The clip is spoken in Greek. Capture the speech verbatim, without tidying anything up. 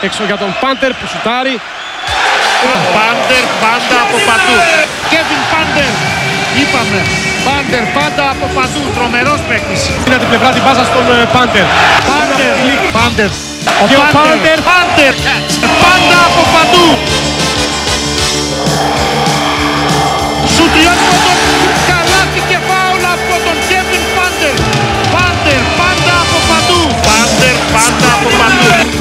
έξω για τον Πάντερ που σουτάρει. Πάντερ πάντα από παντού. Κέβιν Πάντερ. Είπαμε. Πάντερ πάντα από παντού. Τρομερός παίκτης. Είναι την πλευρά την πάσα στον Πάντερ. Πάντερ. Πάντερ. Ο Και ο Πάντερ. Πάντερ. Πάντα από παντού. Σουτριότροπο. Καλάθι και φάουλ από τον Κέβιν Πάντερ. Πάντερ πάντα από παντού. Πάντερ πάντα από παντού.